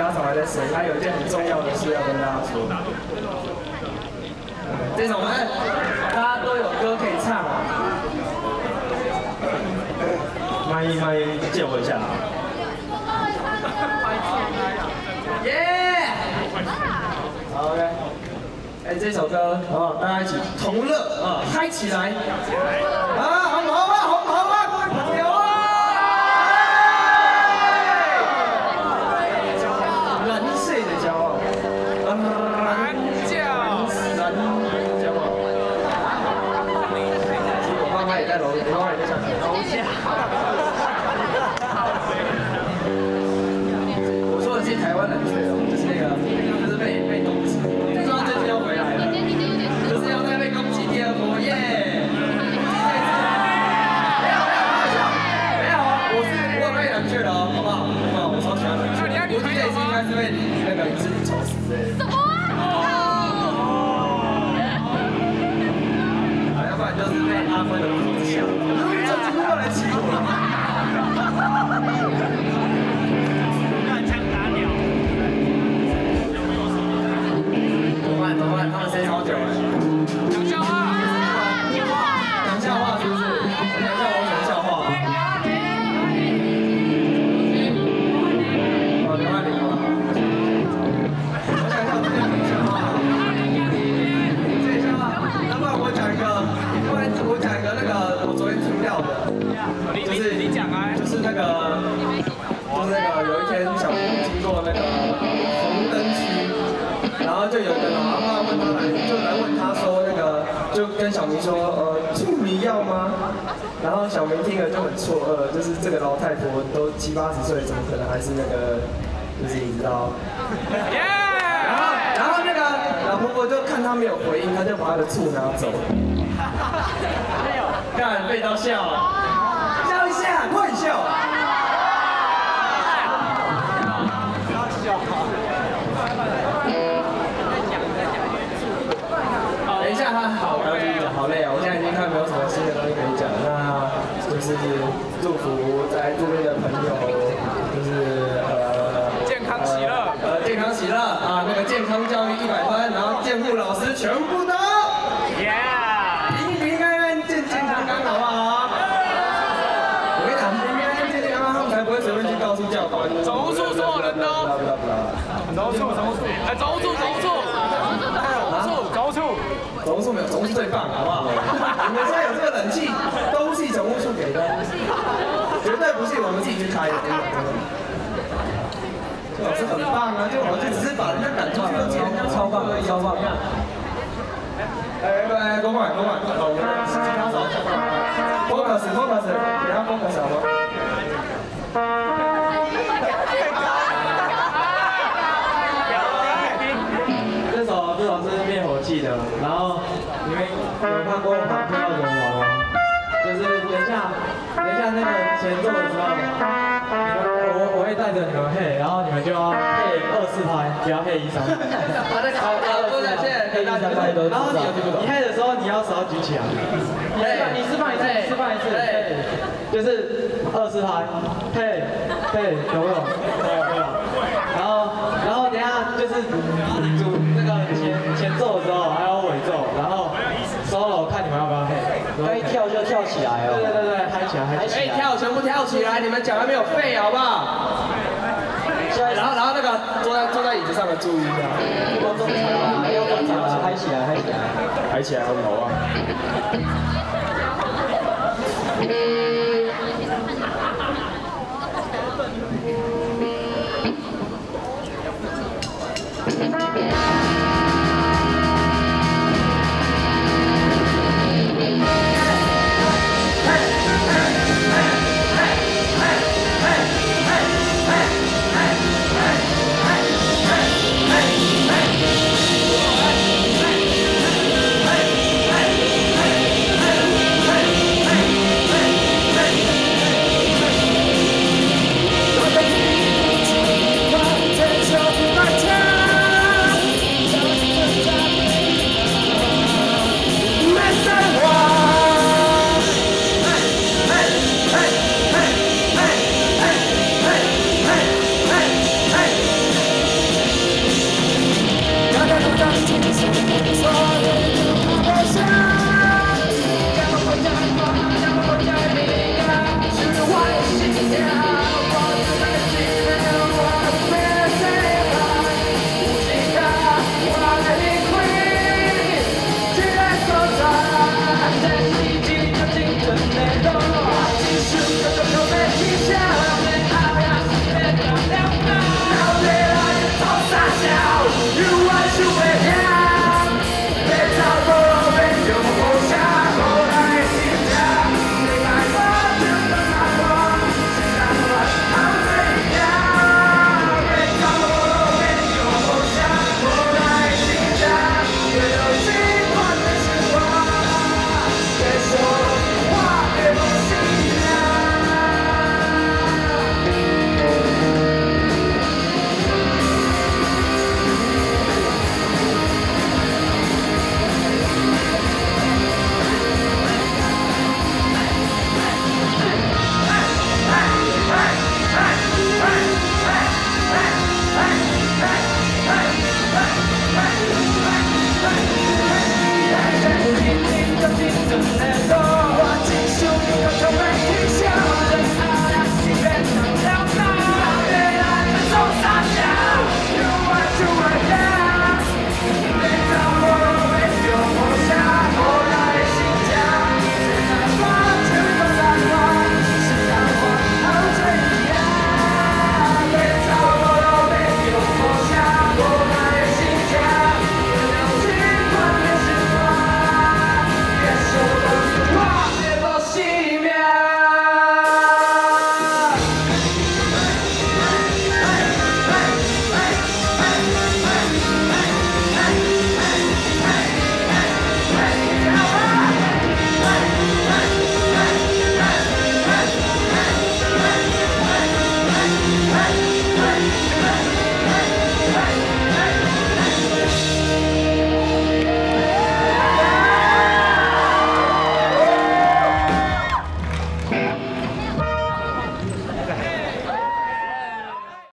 打扫还在谁？他有一件很重要的事要跟大家说。这种呢，大家都有歌可以唱啊。 麦借我一下。 耶！好 ，OK。哎，这首歌好，大家一起同乐啊，嗨起来！啊，红红啊，红红啊，各位朋友啊！蓝色的骄傲，骄傲。我爸妈也在楼下，我说的是台湾冷却哦，就是那个，就是被冻死。听说他最近要回来了，就是要再被攻击第二波耶！没有啊，我被冷却了哦，好不好？我超喜欢冷却。我第一次应该是被那个自己抽死的。什么？要不然就是被阿芬的脖子吓。这怎么又来欺负我？怎么办？他们谁超久了？讲笑话！讲笑话是不是？你讲我讲笑话。哦，刘爱玲啊。我想一下，这个笑话。这个笑话，要不然我讲一个，我讲一个那个我昨天听到的，就是你讲啊，就是那个有一天小明经过那个红灯区。然后就有一个老阿嬷来问他说那个，就跟小明说，醋你要吗？然后小明听了就很错愕，就是这个老太婆都70、80岁，怎么可能还是那个，就是你知道？然后那个老婆婆就看他没有回应，他就把他的醋拿走了。干，被到笑了，笑一下，快笑！等一下，好，我要继续讲，好累啊！我现在已经看没有什么新的东西可以讲，那就是祝福在这边的朋友，就是健康喜乐， 健康喜乐啊！那个健康教育100分，然后健护老师全部都平平安安、健健康康，好不好？我跟你讲，平平安安、健健康康，他们才不会随便去告诉教官。 总数所有人都， 总务处没有，总务处最棒，好不好？你们现在有这个冷气，都是总务处给的，绝对不是我们自己去开的，真的。老师很棒啊，就我就只是把人家赶出去，就人家超棒而已，超棒！哎，公馆，我们focus，给他 focus 好吗？这首是灭火器的，然后你们有看过黄票人王吗？就是等一下那个前奏的时候，我会带着你们配，然后你们就要配2、4拍，不要配1、3拍。好的，多谢谢大家。然后你配的时候你要手举起来，你示范一次，就是2、4拍，配，有没有？然后等下就是主那个前奏的时候，还有尾奏，然后 solo 看你们要不要配。该跳就跳起来哦。对，嗨起来！跳全部跳起来！你们脚还没有废，好不好？然后那个坐在椅子上的注意一下。要中场啊！嗨起来！嗨起来！好不好啊？